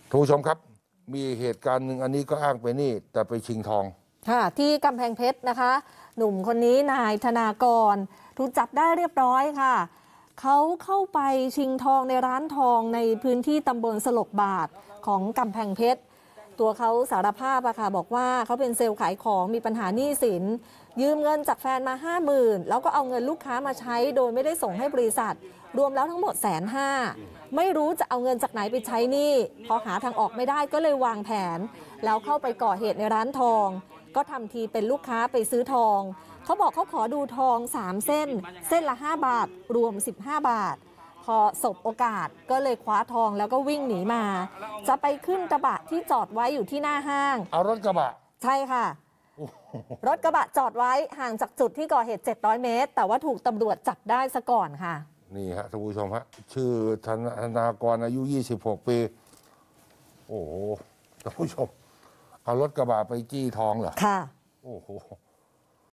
ท่านผู้ชมครับมีเหตุการณ์หนึ่งอันนี้ก็อ้างไปนี่แต่ไปชิงทองค่ะที่กำแพงเพชรนะคะหนุ่มคนนี้นายธนากรถูกจับได้เรียบร้อยค่ะเขาเข้าไปชิงทองในร้านทองในพื้นที่ตำบลสลกบาทของกำแพงเพชรตัวเขาสารภาพอะค่ะบอกว่าเขาเป็นเซลล์ขายของมีปัญหาหนี้สินยืมเงินจากแฟนมา 50,000แล้วก็เอาเงินลูกค้ามาใช้โดยไม่ได้ส่งให้บริษัทรวมแล้วทั้งหมด150,000ไม่รู้จะเอาเงินจากไหนไปใช้หนี้พอหาทางออกไม่ได้ก็เลยวางแผนแล้วเข้าไปก่อเหตุในร้านทองก็ทำทีเป็นลูกค้าไปซื้อทองเขาบอกเขาขอดูทอง3เส้นเส้นละ5 บาทรวม15 บาทพอสบโอกาสก็เลยคว้าทองแล้วก็วิ่งหนีมาจะไปขึ้นกระบะที่จอดไว้อยู่ที่หน้าห้างเอารถกระบะใช่ค่ะรถกระบะจอดไว้ห่างจากจุดที่ก่อเหตุ700 เมตรแต่ว่าถูกตำรวจจับได้ซะก่อนค่ะนี่ฮะท่านผู้ชมฮะชื่อธนากรอายุ26 ปีโอ้โหท่านผู้ชมเอารถกระบะไปจี้ทองเหรอค่ะโอ้โห